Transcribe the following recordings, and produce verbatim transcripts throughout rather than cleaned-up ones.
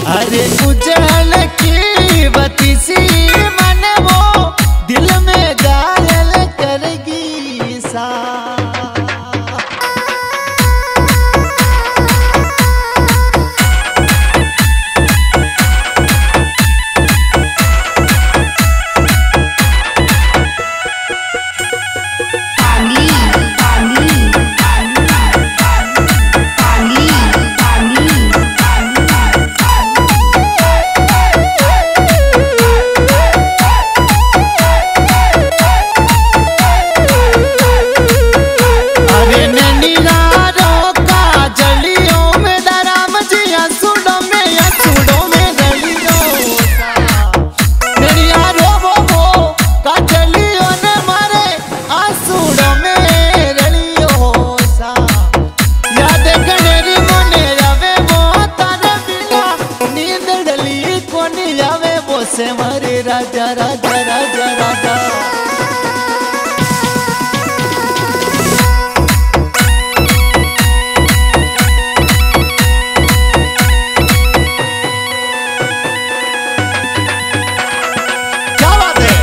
अरे उजल की बत्ती सी मन वो दिल में घायल करेगी सा। से मरे राजा राजा राजा राजा क्या बात है।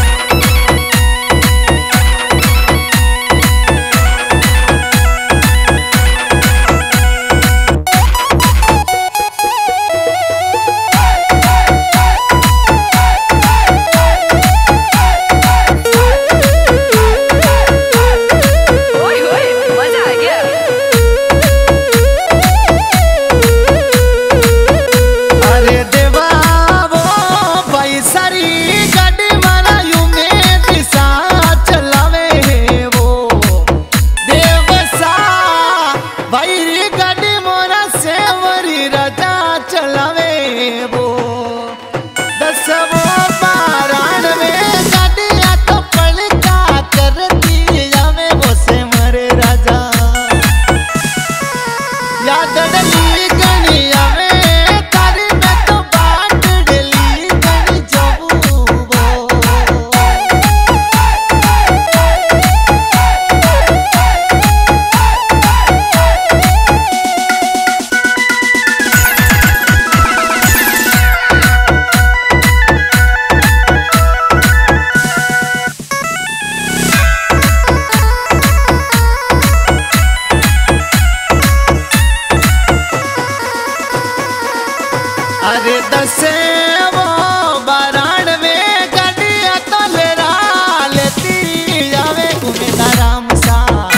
अरे दसे वो बारानवे गड्डिया तो लेरा लेती जावे घूमेदा राम सा।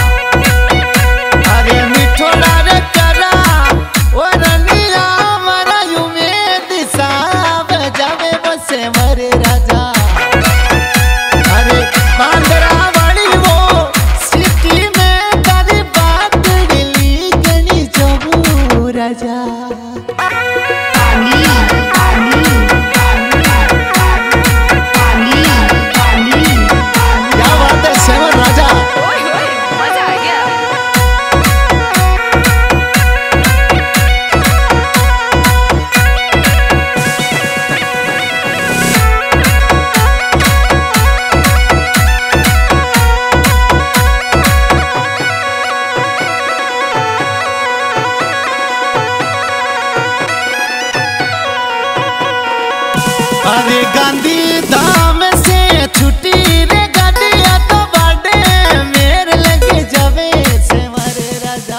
अरे मिठोला रे करा ओ रनिया मरा यूं में दिशा बजावे बसे मरे राजा। अरे बांद्रा वाली वो सिटी में तारी बात दिली गनी जबू राजा। अरे गांधी धाम से छुट्टी रे गाड़िया तो बाडे मेरे लगे जावे से मारे राजा।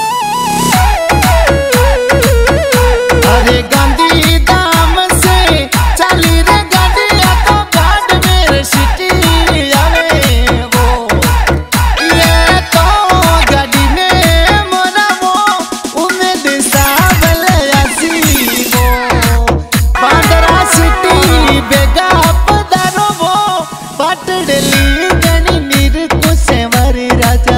अरे गांधी धाम से चली रे गाड़िया तो गाड़ मेरे सिटी आवे वो। ये तो गाड़ी में मोरा वो उम्मीद साबल आसी वो बांद्रा सिटी बेगा पदारो वो पाटडली गनी नीर को सेवरी राजा।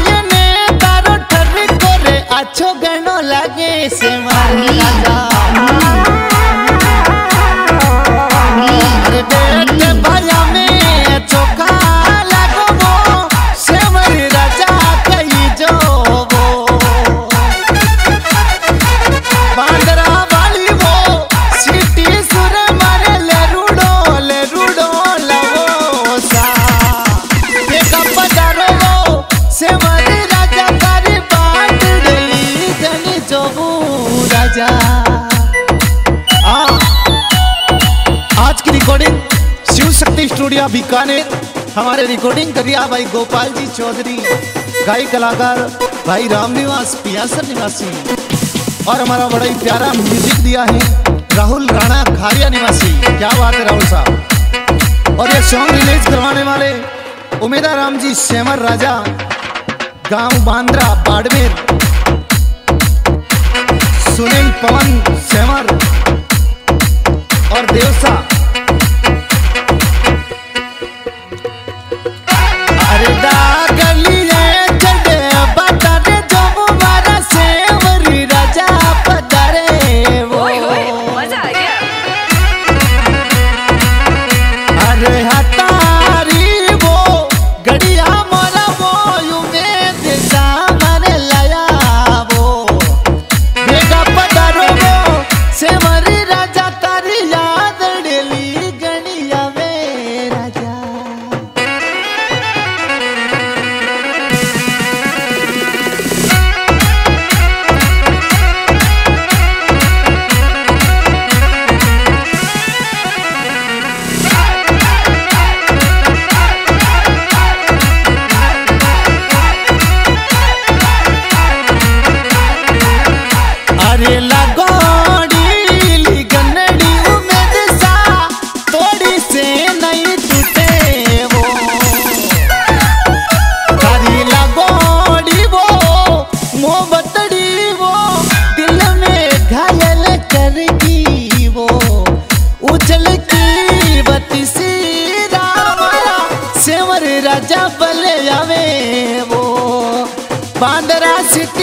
अच्छो गणो लगे से मारे राजा। राजा। आ, आज की रिकॉर्डिंग शिव शक्ति स्टूडियो बीकानेर, हमारे रिकॉर्डिंग करिया भाई गोपाल जी चौधरी, गायक कलाकार भाई राम निवास पियासर निवासी, और हमारा बड़ा ही प्यारा म्यूजिक दिया है राहुल राणा खारिया निवासी। क्या बात है राहुल साहब। और ये सॉन्ग रिलीज करवाने वाले उमेदा राम जी सेमर राजा, गांव बांद्रा बाड़मेर, सुनील पवन सेमर और देवसा। अरे दागली राजा बले आवे वो बांदरा सिटी